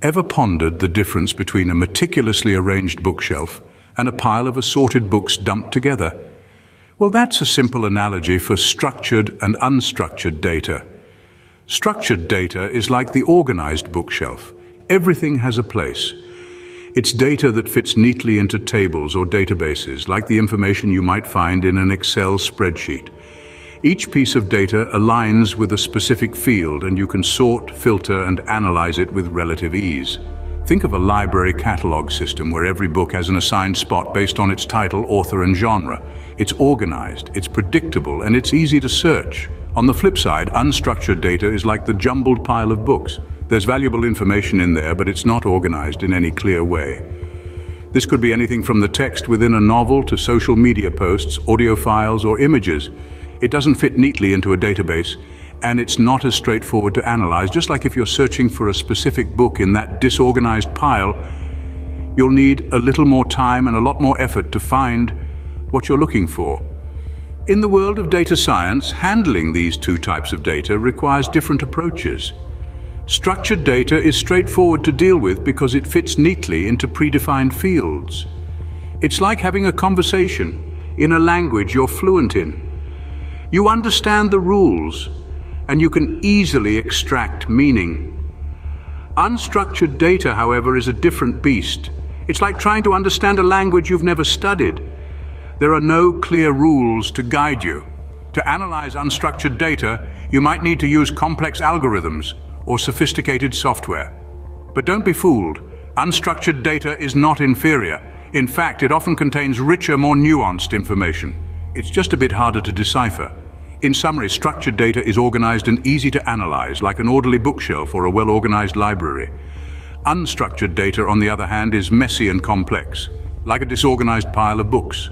Ever pondered the difference between a meticulously arranged bookshelf and a pile of assorted books dumped together? Well, that's a simple analogy for structured and unstructured data. Structured data is like the organized bookshelf. Everything has a place. It's data that fits neatly into tables or databases, like the information you might find in an Excel spreadsheet. Each piece of data aligns with a specific field, and you can sort, filter, and analyze it with relative ease. Think of a library catalog system where every book has an assigned spot based on its title, author, and genre. It's organized, it's predictable, and it's easy to search. On the flip side, unstructured data is like the jumbled pile of books. There's valuable information in there, but it's not organized in any clear way. This could be anything from the text within a novel to social media posts, audio files, or images. It doesn't fit neatly into a database, and it's not as straightforward to analyze. Just like if you're searching for a specific book in that disorganized pile, you'll need a little more time and a lot more effort to find what you're looking for. In the world of data science, handling these two types of data requires different approaches. Structured data is straightforward to deal with because it fits neatly into predefined fields. It's like having a conversation in a language you're fluent in. You understand the rules, and you can easily extract meaning. Unstructured data, however, is a different beast. It's like trying to understand a language you've never studied. There are no clear rules to guide you. To analyze unstructured data, you might need to use complex algorithms or sophisticated software. But don't be fooled. Unstructured data is not inferior. In fact, it often contains richer, more nuanced information. It's just a bit harder to decipher. In summary, structured data is organized and easy to analyze, like an orderly bookshelf or a well-organized library. Unstructured data, on the other hand, is messy and complex, like a disorganized pile of books.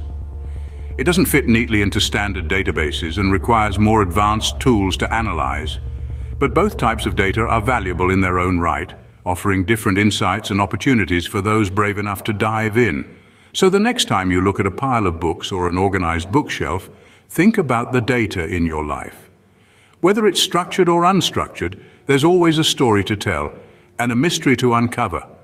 It doesn't fit neatly into standard databases and requires more advanced tools to analyze. But both types of data are valuable in their own right, offering different insights and opportunities for those brave enough to dive in. So the next time you look at a pile of books or an organized bookshelf, think about the data in your life. Whether it's structured or unstructured, there's always a story to tell and a mystery to uncover.